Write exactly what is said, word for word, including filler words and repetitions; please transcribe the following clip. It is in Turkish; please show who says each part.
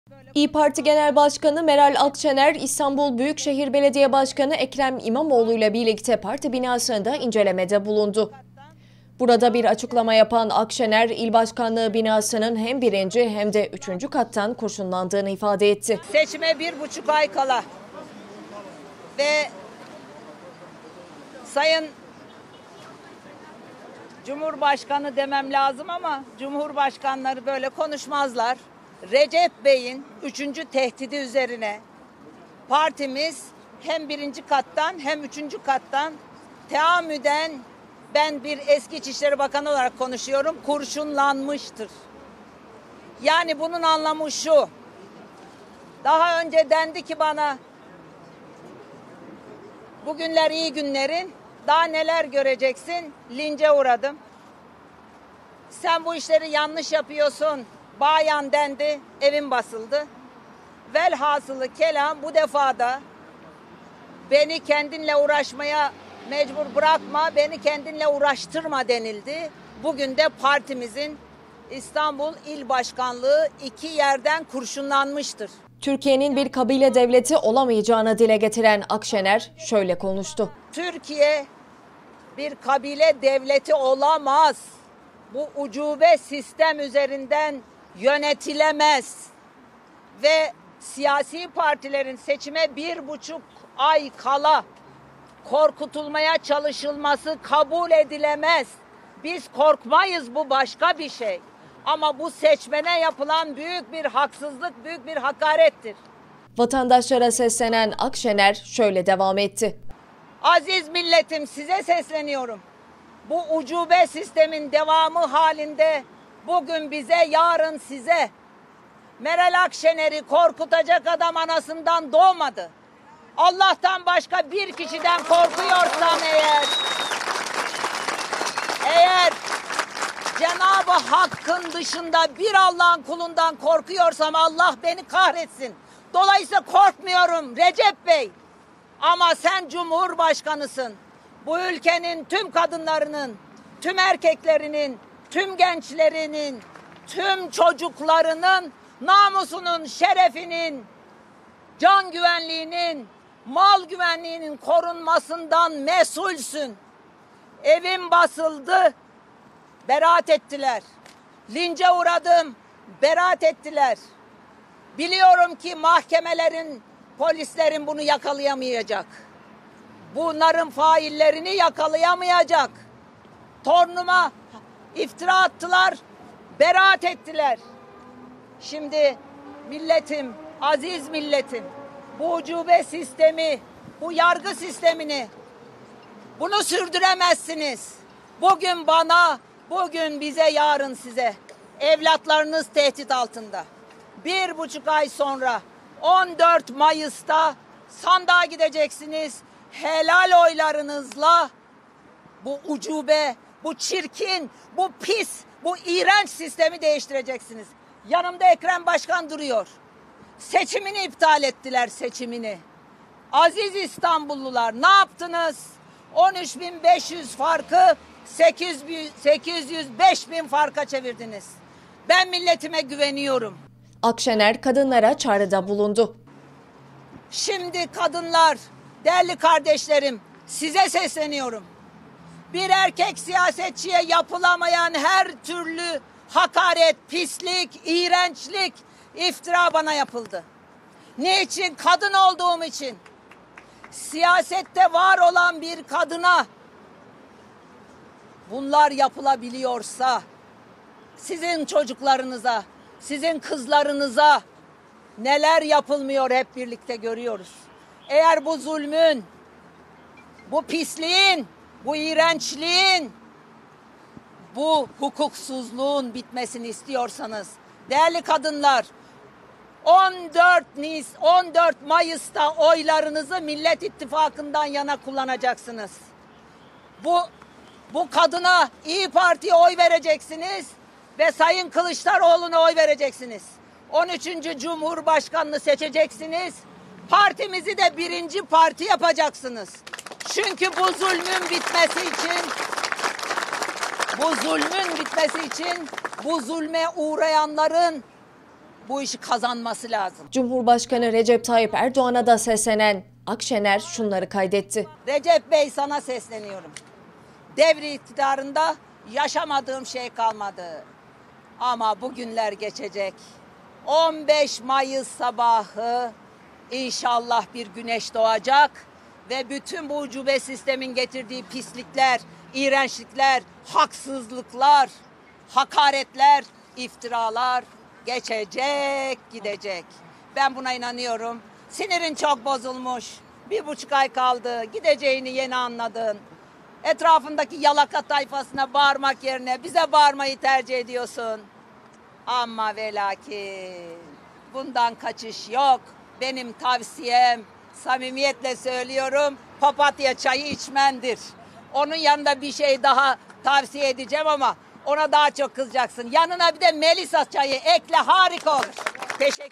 Speaker 1: İYİ Parti Genel Başkanı Meral Akşener, İstanbul Büyükşehir Belediye Başkanı Ekrem İmamoğlu ile birlikte parti binasında incelemede bulundu. Burada bir açıklama yapan Akşener, il başkanlığı binasının hem birinci hem de üçüncü kattan kurşunlandığını ifade etti.
Speaker 2: Seçime bir buçuk ay kala ve Sayın Cumhurbaşkanı demem lazım ama Cumhurbaşkanları böyle konuşmazlar. Recep Bey'in üçüncü tehdidi üzerine partimiz hem birinci kattan hem üçüncü kattan teamüden, ben bir eski İçişleri Bakanı olarak konuşuyorum, kurşunlanmıştır. Yani bunun anlamı şu: daha önce dendi ki bana, bugünler iyi günlerin, daha neler göreceksin, lince uğradım. Sen bu işleri yanlış yapıyorsun, bayan dendi, evim basıldı. Velhasılı kelam, bu defada beni kendinle uğraşmaya mecbur bırakma, beni kendinle uğraştırma denildi. Bugün de partimizin İstanbul İl Başkanlığı iki yerden kurşunlanmıştır.
Speaker 1: Türkiye'nin bir kabile devleti olamayacağını dile getiren Akşener şöyle konuştu.
Speaker 2: Türkiye bir kabile devleti olamaz. Bu ucube sistem üzerinden yönetilemez. Ve siyasi partilerin seçime bir buçuk ay kala korkutulmaya çalışılması kabul edilemez. Biz korkmayız, bu başka bir şey. Ama bu seçmene yapılan büyük bir haksızlık, büyük bir hakarettir.
Speaker 1: Vatandaşlara seslenen Akşener şöyle devam etti.
Speaker 2: Aziz milletim, size sesleniyorum. Bu ucube sistemin devamı halinde bugün bize, yarın size. Meral Akşener'i korkutacak adam anasından doğmadı. Allah'tan başka bir kişiden korkuyorsam eğer, eğer Cenab-ı Hakk'ın dışında bir Allah'ın kulundan korkuyorsam Allah beni kahretsin. Dolayısıyla korkmuyorum Recep Bey. Ama sen Cumhurbaşkanısın. Bu ülkenin tüm kadınlarının, tüm erkeklerinin, tüm gençlerinin, tüm çocuklarının namusunun, şerefinin, can güvenliğinin, mal güvenliğinin korunmasından mesulsün. Evim basıldı, beraat ettiler. Lince uğradım, beraat ettiler. Biliyorum ki mahkemelerin, polislerin bunu yakalayamayacak. Bunların faillerini yakalayamayacak. Torunuma iftira attılar, beraat ettiler. Şimdi milletim, aziz milletim, bu ucube sistemi, bu yargı sistemini, bunu sürdüremezsiniz. Bugün bana, bugün bize, yarın size. Evlatlarınız tehdit altında. Bir buçuk ay sonra on dört Mayıs'ta sandığa gideceksiniz. Helal oylarınızla bu ucube, bu çirkin, bu pis, bu iğrenç sistemi değiştireceksiniz. Yanımda Ekrem Başkan duruyor. Seçimini iptal ettiler, seçimini. Aziz İstanbullular, ne yaptınız? on üç bin beş yüz farkı sekiz yüz beş bin farka çevirdiniz. Ben milletime güveniyorum.
Speaker 1: Akşener kadınlara çağrıda bulundu.
Speaker 2: Şimdi kadınlar, değerli kardeşlerim, size sesleniyorum. Bir erkek siyasetçiye yapılamayan her türlü hakaret, pislik, iğrençlik, iftira bana yapıldı. Niçin? Kadın olduğum için. Siyasette var olan bir kadına bunlar yapılabiliyorsa, sizin çocuklarınıza, sizin kızlarınıza neler yapılmıyor hep birlikte görüyoruz. Eğer bu zulmün, bu pisliğin, bu iğrençliğin, bu hukuksuzluğun bitmesini istiyorsanız, değerli kadınlar, on dört Mayıs'ta oylarınızı Millet İttifakı'ndan yana kullanacaksınız. Bu bu kadına, İYİ Parti'ye oy vereceksiniz ve Sayın Kılıçdaroğlu'na oy vereceksiniz. on üçüncü Cumhurbaşkanını seçeceksiniz. Partimizi de birinci parti yapacaksınız. Çünkü bu zulmün bitmesi için, bu zulmün bitmesi için, bu zulme uğrayanların, bu işi kazanması lazım.
Speaker 1: Cumhurbaşkanı Recep Tayyip Erdoğan'a da seslenen Akşener şunları kaydetti.
Speaker 2: Recep Bey, sana sesleniyorum. Devri iktidarında yaşamadığım şey kalmadı. Ama bu günler geçecek. on beş Mayıs sabahı inşallah bir güneş doğacak ve bütün bu ucube sistemin getirdiği pislikler, iğrençlikler, haksızlıklar, hakaretler, iftiralar geçecek, gidecek. Ben buna inanıyorum. Sinirin çok bozulmuş. Bir buçuk ay kaldı. Gideceğini yeni anladın. Etrafındaki yalaka tayfasına bağırmak yerine bize bağırmayı tercih ediyorsun. Ama ve lakin bundan kaçış yok. Benim tavsiyem, samimiyetle söylüyorum, papatya çayı içmendir. Onun yanında bir şey daha tavsiye edeceğim ama ona daha çok kızacaksın. Yanına bir de Melisa çayı ekle, harika olur. Teşekkür